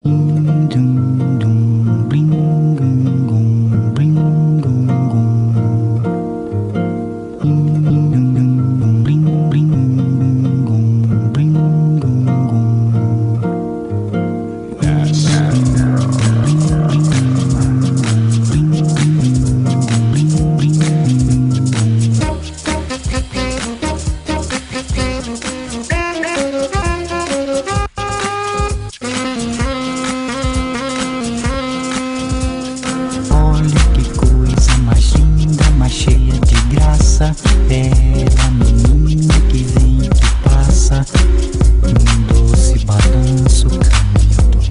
Bela menina que vem e que passa, num doce balanço caminho do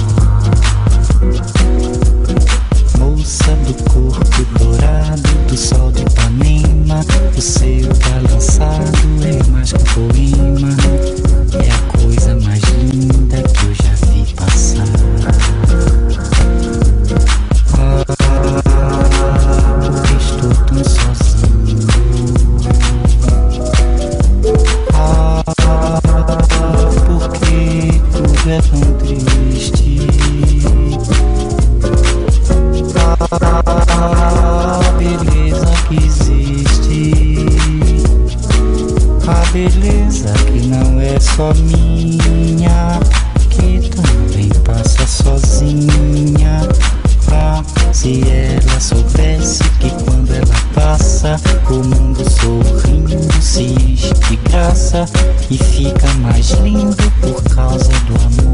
mar. Moça do corpo dourado do sol de Ipanema, o seu balançado é mais que um poema, é a coisa mais linda que eu já vi passar. Porque estou tão sozinho. Porque tudo é tão triste. A beleza que existe, a beleza que não é só minha, que também passa sozinha. Se ela soubesse que quando ela passa, o mundo sorrindo se enche de graça e fica mais lindo por causa do amor.